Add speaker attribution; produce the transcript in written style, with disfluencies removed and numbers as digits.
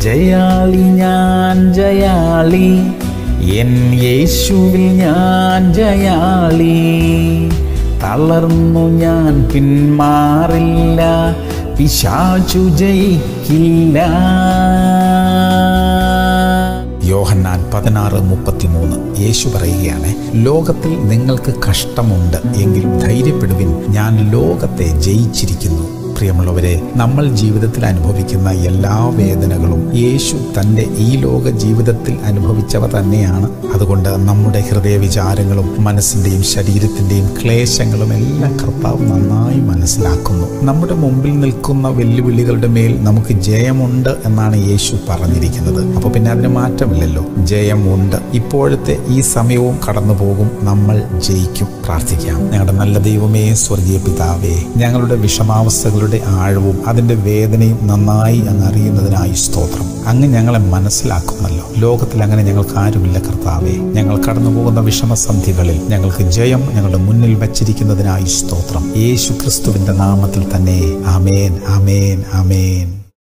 Speaker 1: ജയാളി ഞാൻ ജയാളി, എൻ യേശുവിൽ ഞാൻ ജയാളി. തളർന്നു ഞാൻ പിന്മാറില്ല, പിശാചു ജയിക്കില്ല. യോഹന്നാൻ 16:33 യേശു പറയുകയാണ്, ലോകത്തിൽ നിങ്ങൾക്ക് കഷ്ടമുണ്ട്, എങ്കിലും ധൈര്യപ്പെടുവിൻ, ഞാൻ ലോകത്തെ ജയിച്ചിരിക്കുന്നു. പ്രിയമുള്ളവരെ, നമ്മൾ ജീവിതത്തിൽ അനുഭവിക്കുന്ന എല്ലാ വേദനകളും യേശു തൻ്റെ ഈ ലോക ജീവിതത്തിൽ അനുഭവിച്ചവ തന്നെയാണ്. അതുകൊണ്ട് നമ്മുടെ ഹൃദയ വിചാരങ്ങളും മനസ്സിൻ്റെയും ശരീരത്തിൻ്റെയും ക്ലേശങ്ങളും എല്ലാം കർത്താവ് നന്നായി മനസ്സിലാക്കുന്നു. നമ്മുടെ മുമ്പിൽ നിൽക്കുന്ന വെല്ലുവിളികളുടെ മേൽ നമുക്ക് ജയമുണ്ട് എന്നാണ് യേശു പറഞ്ഞിരിക്കുന്നത്. അപ്പോൾ പിന്നെ അതിന് മാറ്റമില്ലല്ലോ, ജയമുണ്ട്. ഇപ്പോഴത്തെ ഈ സമയവും കടന്നു പോകും, നമ്മൾ ജയിക്കും. പ്രാർത്ഥിക്കാം. ഞങ്ങളുടെ നല്ല ദൈവമേ, സ്വർഗീയ പിതാവേ, ഞങ്ങളുടെ വിഷമാവസ്ഥകളുടെ ആഴവും അതിൻ്റെ വേദനയും നന്നായി അങ്ങ് അറിയുന്നതിനായി സ്തോത്രം. അങ്ങ് ഞങ്ങളെ മനസ്സിലാക്കുന്നല്ലോ. ലോകത്തിൽ അങ്ങനെ ഞങ്ങൾക്ക് ആരുമില്ല കർത്താവേ. ഞങ്ങൾ കടന്നു പോകുന്ന വിഷമസന്ധികളിൽ ഞങ്ങൾക്ക് ജയം ഞങ്ങളുടെ മുന്നിൽ വച്ചിരിക്കുന്നതിനായി സ്തോത്രം. യേശു ക്രിസ്തുവിൻ്റെ നാമത്തിൽ തന്നെ. ആമേൻ, ആമേൻ, ആമേൻ.